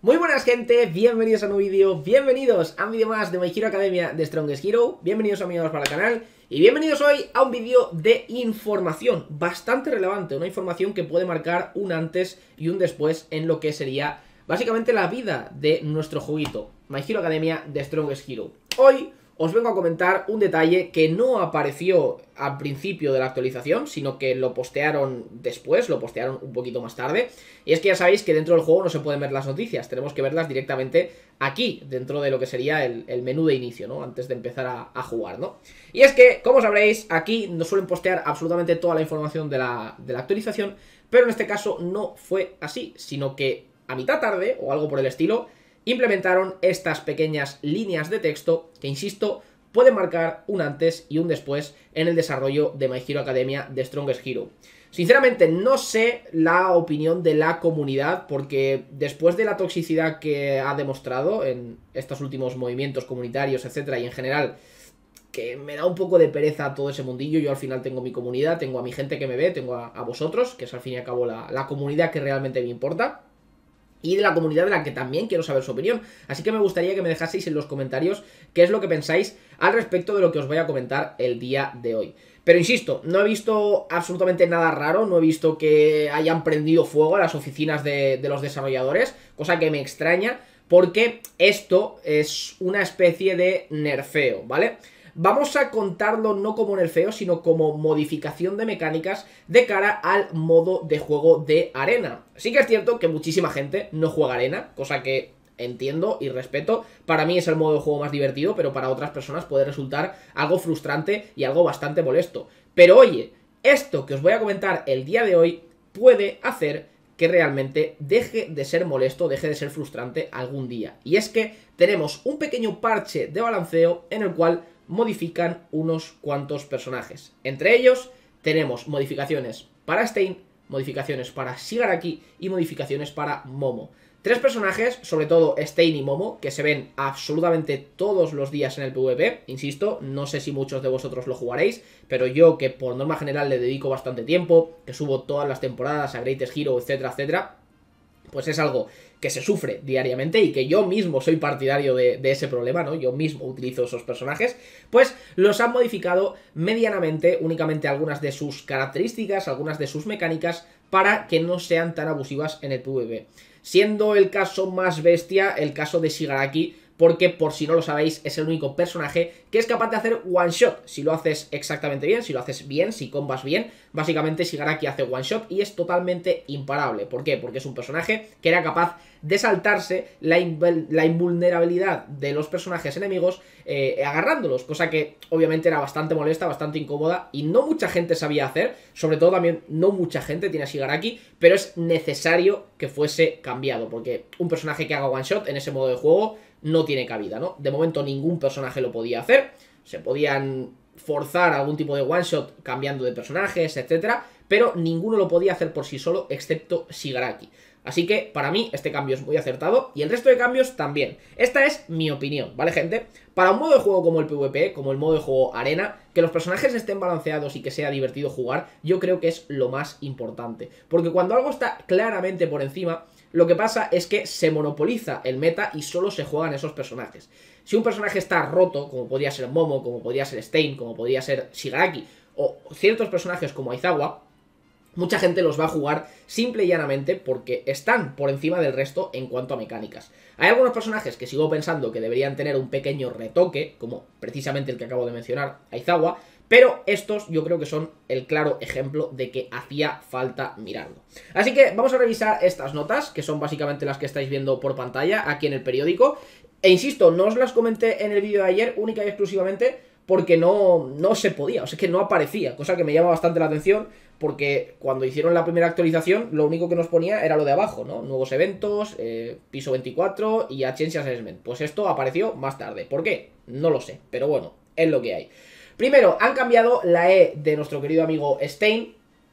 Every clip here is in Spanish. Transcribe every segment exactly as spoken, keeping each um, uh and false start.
Muy buenas gente, bienvenidos a un nuevo vídeo, bienvenidos a un vídeo más de My Hero Academia de Strongest Hero, bienvenidos amigos para el canal y bienvenidos hoy a un vídeo de información bastante relevante, una información que puede marcar un antes y un después en lo que sería básicamente la vida de nuestro jueguito, My Hero Academia de Strongest Hero. Hoy os vengo a comentar un detalle que no apareció al principio de la actualización, sino que lo postearon después, lo postearon un poquito más tarde. Y es que ya sabéis que dentro del juego no se pueden ver las noticias, tenemos que verlas directamente aquí, dentro de lo que sería el, el menú de inicio, ¿no? Antes de empezar a, a jugar, ¿no? Y es que, como sabréis, aquí nos suelen postear absolutamente toda la información de la, de la actualización, pero en este caso no fue así, sino que a mitad tarde, o algo por el estilo, implementaron estas pequeñas líneas de texto que, insisto, pueden marcar un antes y un después en el desarrollo de My Hero Academia de Strongest Hero. Sinceramente no sé la opinión de la comunidad, porque después de la toxicidad que ha demostrado en estos últimos movimientos comunitarios, etcétera, y en general, que me da un poco de pereza todo ese mundillo. Yo al final tengo mi comunidad, tengo a mi gente que me ve, tengo a, a vosotros, que es al fin y al cabo la, la comunidad que realmente me importa, y de la comunidad de la que también quiero saber su opinión. Así que me gustaría que me dejaseis en los comentarios qué es lo que pensáis al respecto de lo que os voy a comentar el día de hoy. Pero insisto, no he visto absolutamente nada raro, no he visto que hayan prendido fuego a las oficinas de, de los desarrolladores, cosa que me extraña, porque esto es una especie de nerfeo, ¿vale? Vamos a contarlo no como nerfeo, sino como modificación de mecánicas de cara al modo de juego de arena. Sí que es cierto que muchísima gente no juega arena, cosa que entiendo y respeto. Para mí es el modo de juego más divertido, pero para otras personas puede resultar algo frustrante y algo bastante molesto. Pero oye, esto que os voy a comentar el día de hoy puede hacer que realmente deje de ser molesto, deje de ser frustrante algún día. Y es que tenemos un pequeño parche de balanceo en el cual modifican unos cuantos personajes. Entre ellos tenemos modificaciones para Stein, modificaciones para Shigaraki y modificaciones para Momo. Tres personajes, sobre todo Stein y Momo, que se ven absolutamente todos los días en el PvP. Insisto, no sé si muchos de vosotros lo jugaréis, pero yo, que por norma general le dedico bastante tiempo, que subo todas las temporadas a Greatest Hero, etcétera, etcétera, pues es algo que se sufre diariamente y que yo mismo soy partidario de, de ese problema, ¿no? Yo mismo utilizo esos personajes, pues los han modificado medianamente, únicamente algunas de sus características, algunas de sus mecánicas, para que no sean tan abusivas en el PvP. Siendo el caso más bestia el caso de Shigaraki, porque por si no lo sabéis es el único personaje que es capaz de hacer one shot, si lo haces exactamente bien, si lo haces bien, si combas bien. Básicamente Shigaraki hace one shot y es totalmente imparable. ¿Por qué? Porque es un personaje que era capaz de saltarse la, la invulnerabilidad de los personajes enemigos eh, agarrándolos, cosa que obviamente era bastante molesta, bastante incómoda y no mucha gente sabía hacer, sobre todo también no mucha gente tiene a Shigaraki, pero es necesario que fuese cambiado, porque un personaje que haga one shot en ese modo de juego no tiene cabida, ¿no? De momento ningún personaje lo podía hacer, se podían forzar algún tipo de one shot cambiando de personajes, etcétera, pero ninguno lo podía hacer por sí solo excepto Shigaraki. Así que para mí este cambio es muy acertado y el resto de cambios también. Esta es mi opinión, ¿vale, gente? Para un modo de juego como el PvP, como el modo de juego arena, que los personajes estén balanceados y que sea divertido jugar, yo creo que es lo más importante. Porque cuando algo está claramente por encima, lo que pasa es que se monopoliza el meta y solo se juegan esos personajes. Si un personaje está roto, como podría ser Momo, como podría ser Stein, como podría ser Shigaraki, o ciertos personajes como Aizawa, mucha gente los va a jugar simple y llanamente porque están por encima del resto en cuanto a mecánicas. Hay algunos personajes que sigo pensando que deberían tener un pequeño retoque, como precisamente el que acabo de mencionar, Aizawa, pero estos yo creo que son el claro ejemplo de que hacía falta mirarlo. Así que vamos a revisar estas notas, que son básicamente las que estáis viendo por pantalla aquí en el periódico. E insisto, no os las comenté en el vídeo de ayer única y exclusivamente porque no, no se podía, o sea que no aparecía, cosa que me llama bastante la atención, porque cuando hicieron la primera actualización lo único que nos ponía era lo de abajo, ¿no? Nuevos eventos, eh, piso veinticuatro y Agency Assessment. Pues esto apareció más tarde. ¿Por qué? No lo sé, pero bueno, es lo que hay. Primero, han cambiado la E de nuestro querido amigo Stein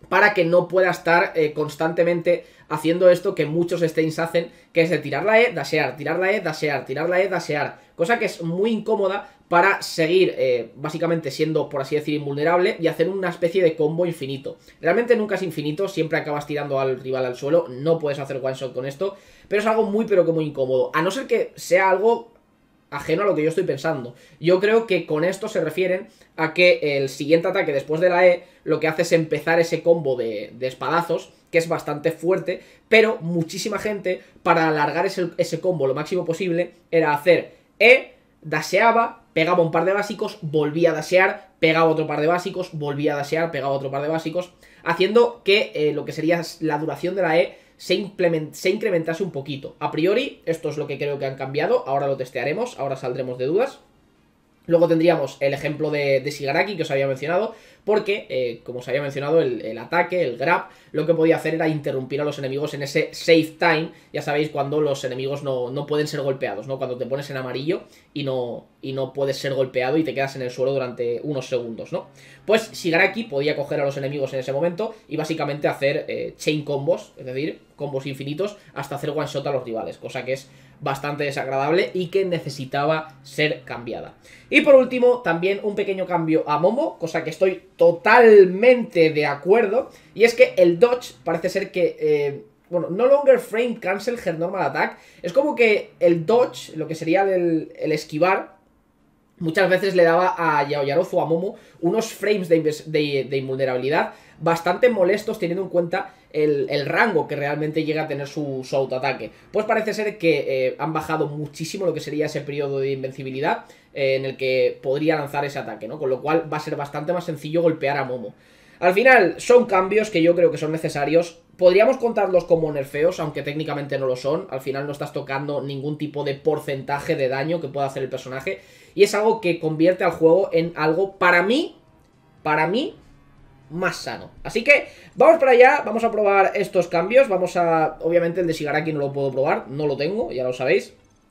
para que no pueda estar eh, constantemente haciendo esto que muchos Steins hacen, que es de tirar la E, dashear, tirar la E, dashear, tirar la E, dashear, cosa que es muy incómoda para seguir eh, básicamente siendo, por así decir, invulnerable y hacer una especie de combo infinito. Realmente nunca es infinito, siempre acabas tirando al rival al suelo, no puedes hacer one shot con esto, pero es algo muy pero que muy incómodo, a no ser que sea algo ajeno a lo que yo estoy pensando. Yo creo que con esto se refieren a que el siguiente ataque después de la E lo que hace es empezar ese combo de, de espadazos, que es bastante fuerte, pero muchísima gente, para alargar ese, ese combo lo máximo posible, era hacer E, dasheaba, pegaba un par de básicos, volvía a dashear, pegaba otro par de básicos, volvía a dashear, pegaba otro par de básicos, haciendo que eh, lo que sería la duración de la E se, se incrementase un poquito. A priori, esto es lo que creo que han cambiado, ahora lo testearemos, ahora saldremos de dudas. Luego tendríamos el ejemplo de, de Shigaraki que os había mencionado, porque, eh, como os había mencionado, el, el ataque, el grab, lo que podía hacer era interrumpir a los enemigos en ese safe time, ya sabéis, cuando los enemigos no, no pueden ser golpeados, ¿no? Cuando te pones en amarillo y no, y no puedes ser golpeado y te quedas en el suelo durante unos segundos, ¿no? Pues Shigaraki podía coger a los enemigos en ese momento y básicamente hacer eh, chain combos, es decir, combos infinitos, hasta hacer one shot a los rivales, cosa que es bastante desagradable y que necesitaba ser cambiada. Y por último, también un pequeño cambio a Momo, cosa que estoy totalmente de acuerdo, y es que el dodge parece ser que, eh, bueno, no longer frame cancel her normal attack, es como que el dodge, lo que sería el, el esquivar, muchas veces le daba a Yaoyorozu o a Momo unos frames de, de, de invulnerabilidad bastante molestos, teniendo en cuenta el, el rango que realmente llega a tener su, su autoataque. Pues parece ser que eh, han bajado muchísimo lo que sería ese periodo de invencibilidad eh, en el que podría lanzar ese ataque, ¿no? Con lo cual va a ser bastante más sencillo golpear a Momo. Al final son cambios que yo creo que son necesarios. Podríamos contarlos como nerfeos, aunque técnicamente no lo son. Al final no estás tocando ningún tipo de porcentaje de daño que pueda hacer el personaje. Y es algo que convierte al juego en algo, para mí, para mí, más sano. Así que vamos para allá, vamos a probar estos cambios. Vamos a... Obviamente el de Shigaraki no lo puedo probar, no lo tengo, ya lo sabéis.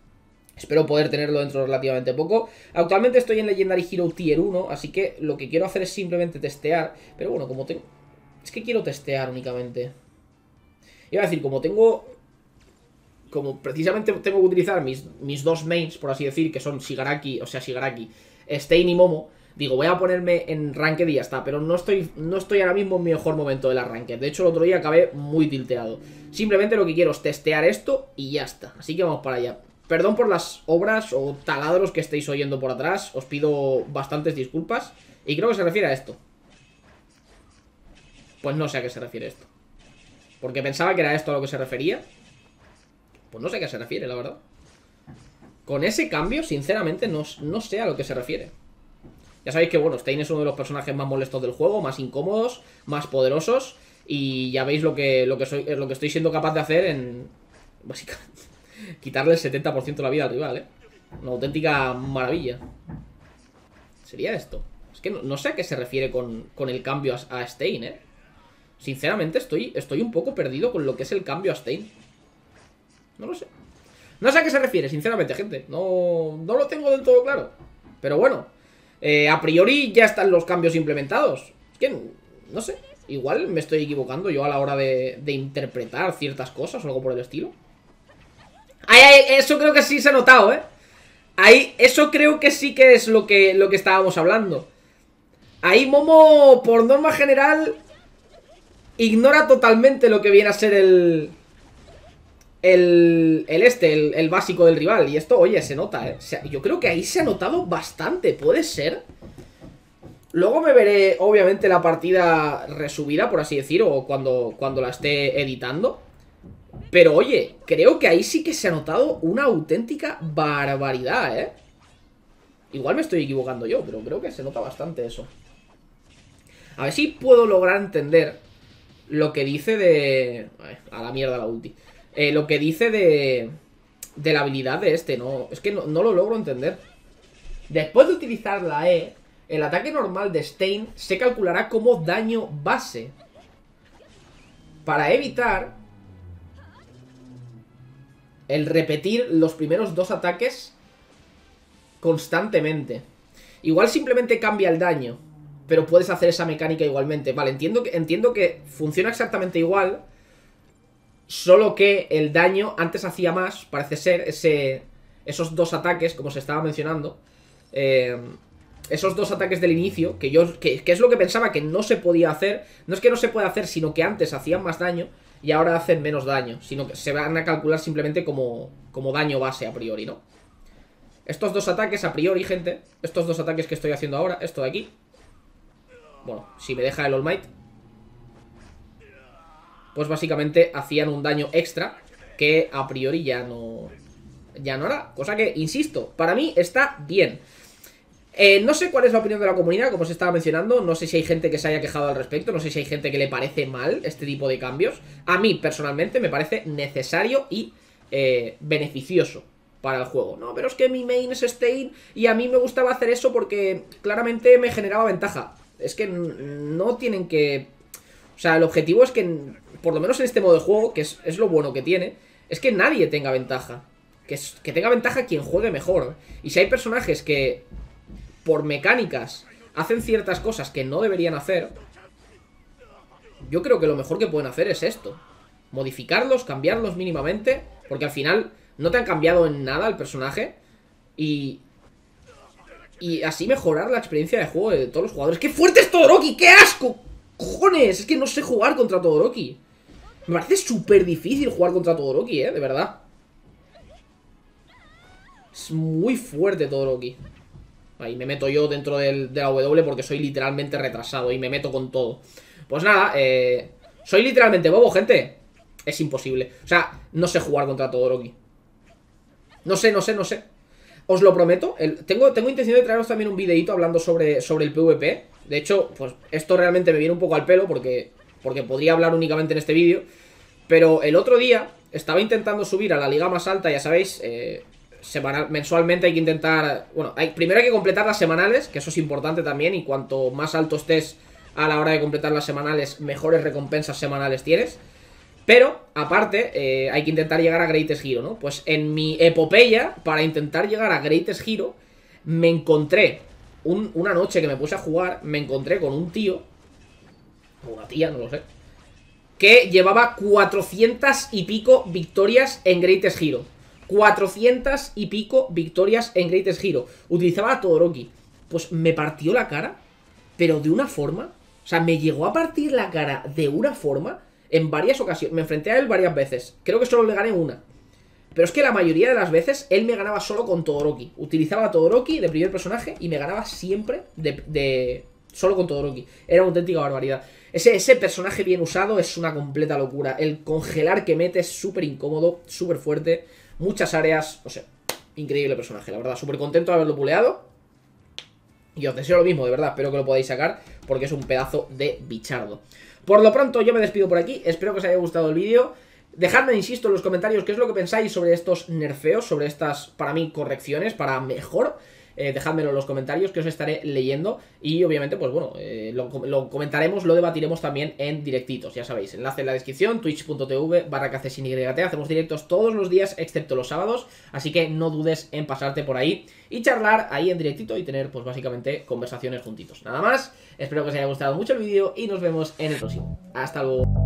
Espero poder tenerlo dentro de relativamente poco. Actualmente estoy en Legendary Hero Tier uno, así que lo que quiero hacer es simplemente testear. Pero bueno, como tengo... Es que quiero testear únicamente. Iba a decir, como tengo... Como precisamente tengo que utilizar mis, mis dos mains, por así decir, que son Shigaraki, o sea, Shigaraki, Stein y Momo. Digo, voy a ponerme en Ranked y ya está. Pero no estoy, no estoy ahora mismo en mi mejor momento de la Ranked. De hecho, el otro día acabé muy tilteado. Simplemente lo que quiero es testear esto y ya está. Así que vamos para allá. Perdón por las obras o taladros que estéis oyendo por atrás. Os pido bastantes disculpas. Y creo que se refiere a esto. Pues no sé a qué se refiere esto. Porque pensaba que era esto a lo que se refería. Pues no sé a qué se refiere, la verdad. Con ese cambio, sinceramente, no, no sé a lo que se refiere. Ya sabéis que, bueno, Stein es uno de los personajes más molestos del juego, más incómodos, más poderosos. Y ya veis lo que, lo que, soy, lo que estoy siendo capaz de hacer en... Básicamente, quitarle el setenta por ciento de la vida al rival, ¿eh? Una auténtica maravilla. Sería esto. Es que no, no sé a qué se refiere con, con el cambio a, a Stein, ¿eh? Sinceramente, estoy, estoy un poco perdido con lo que es el cambio a Stein. No lo sé. No sé a qué se refiere, sinceramente, gente. No, no lo tengo del todo claro. Pero bueno, eh, a priori ya están los cambios implementados. Es que, no sé, igual me estoy equivocando yo a la hora de, de interpretar ciertas cosas o algo por el estilo. Ay, ay, eso creo que sí se ha notado, ¿eh? Ahí, eso creo que sí que es lo que, lo que estábamos hablando. Ahí Momo, por norma general, ignora totalmente lo que viene a ser el... El, el este, el, el básico del rival. Y esto, oye, se nota, ¿eh? O sea, yo creo que ahí se ha notado bastante. ¿Puede ser? Luego me veré, obviamente, la partida resubida, por así decir, o cuando, cuando la esté editando. Pero, oye, creo que ahí sí que se ha notado una auténtica barbaridad, ¿eh? Igual me estoy equivocando yo, pero creo que se nota bastante eso. A ver si puedo lograr entender lo que dice de... A la mierda la ulti. Eh, lo que dice de... De la habilidad de este, ¿no? Es que no, no lo logro entender. Después de utilizar la E, el ataque normal de Stein se calculará como daño base. Para evitar el repetir los primeros dos ataques constantemente. Igual simplemente cambia el daño. pero puedes hacer esa mecánica igualmente. Vale, entiendo que, entiendo que funciona exactamente igual, solo que el daño antes hacía más, parece ser, ese, esos dos ataques, como se estaba mencionando. Eh, esos dos ataques del inicio, que yo que, que es lo que pensaba que no se podía hacer. No es que no se pueda hacer, sino que antes hacían más daño y ahora hacen menos daño, sino que se van a calcular simplemente como, como daño base a priori, ¿no? Estos dos ataques a priori, gente, estos dos ataques que estoy haciendo ahora, esto de aquí, bueno, si me deja el All Might, pues básicamente hacían un daño extra que a priori ya no, ya no hará. Cosa que, insisto, para mí está bien. Eh, no sé cuál es la opinión de la comunidad, como se estaba mencionando. No sé si hay gente que se haya quejado al respecto. No sé si hay gente que le parece mal este tipo de cambios. A mí, personalmente, me parece necesario y eh, beneficioso para el juego. No, pero es que mi main es Stein y a mí me gustaba hacer eso porque claramente me generaba ventaja. Es que no tienen que... O sea, el objetivo es que, por lo menos en este modo de juego, que es, es lo bueno que tiene, es que nadie tenga ventaja. Que, es, que tenga ventaja quien juegue mejor. Y si hay personajes que, por mecánicas, hacen ciertas cosas que no deberían hacer, yo creo que lo mejor que pueden hacer es esto. Modificarlos, cambiarlos mínimamente, porque al final no te han cambiado en nada el personaje. Y... Y así mejorar la experiencia de juego de todos los jugadores. ¡Qué fuerte es Todoroki! ¡Qué asco! ¡Cojones! Es que no sé jugar contra Todoroki. Me parece súper difícil jugar contra Todoroki, eh, de verdad. Es muy fuerte Todoroki. Ahí me meto yo dentro del, de la W porque soy literalmente retrasado y me meto con todo. Pues nada, eh, soy literalmente bobo, gente. Es imposible. O sea, no sé jugar contra Todoroki. No sé, no sé, no sé. Os lo prometo, el, tengo, tengo intención de traeros también un videito hablando sobre, sobre el PvP. De hecho, pues esto realmente me viene un poco al pelo porque, porque podría hablar únicamente en este vídeo. Pero el otro día estaba intentando subir a la liga más alta, ya sabéis, eh, semanal, mensualmente hay que intentar... Bueno, hay, primero hay que completar las semanales, que eso es importante también. Y cuanto más alto estés a la hora de completar las semanales, mejores recompensas semanales tienes. Pero, aparte, eh, hay que intentar llegar a Greatest Hero, ¿no? Pues en mi epopeya, para intentar llegar a Greatest Hero, me encontré, un, una noche que me puse a jugar, me encontré con un tío, o una tía, no lo sé, que llevaba cuatrocientas y pico victorias en Greatest Hero. cuatrocientas y pico victorias en Greatest Hero. Utilizaba a Todoroki. Pues me partió la cara, pero de una forma, o sea, me llegó a partir la cara de una forma... En varias ocasiones, me enfrenté a él varias veces. Creo que solo le gané una. Pero es que la mayoría de las veces él me ganaba solo con Todoroki. Utilizaba a Todoroki de primer personaje y me ganaba siempre de, de solo con Todoroki. Era una auténtica barbaridad. Ese, ese personaje bien usado es una completa locura. El congelar que mete es súper incómodo, súper fuerte. Muchas áreas, no sé, increíble personaje, la verdad. Súper contento de haberlo puleado. Y os deseo lo mismo, de verdad. Espero que lo podáis sacar porque es un pedazo de bichardo. Por lo pronto yo me despido por aquí, espero que os haya gustado el vídeo. Dejadme, insisto, en los comentarios qué es lo que pensáis sobre estos nerfeos, sobre estas, para mí, correcciones, para mejor. Eh, dejádmelo en los comentarios que os estaré leyendo. Y obviamente, pues bueno, eh, lo, lo comentaremos, lo debatiremos también en directitos, ya sabéis. Enlace en la descripción, twitch.tv barra kcsinyt. Hacemos directos todos los días, excepto los sábados. Así que no dudes en pasarte por ahí y charlar ahí en directito y tener, pues básicamente, conversaciones juntitos. Nada más, espero que os haya gustado mucho el vídeo y nos vemos en el próximo. Hasta luego.